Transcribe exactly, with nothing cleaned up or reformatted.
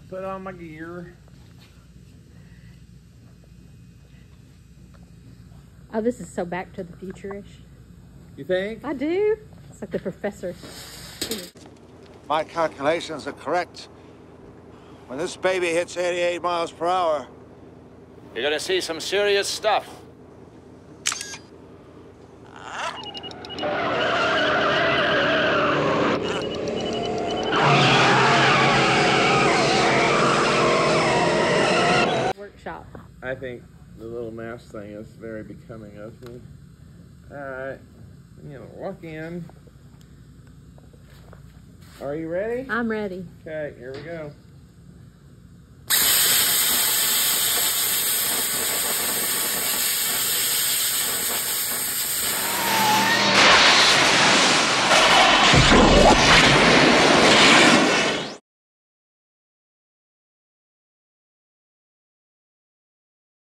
put on my gear. Oh, this is so Back to the Future-ish. You think? I do. It's like the professor. My calculations are correct. When this baby hits eighty-eight miles per hour, you're gonna see some serious stuff. Workshop. I think the little mask thing is very becoming of me. Alright, I'm gonna walk in. Are you ready? I'm ready. Okay, here we go.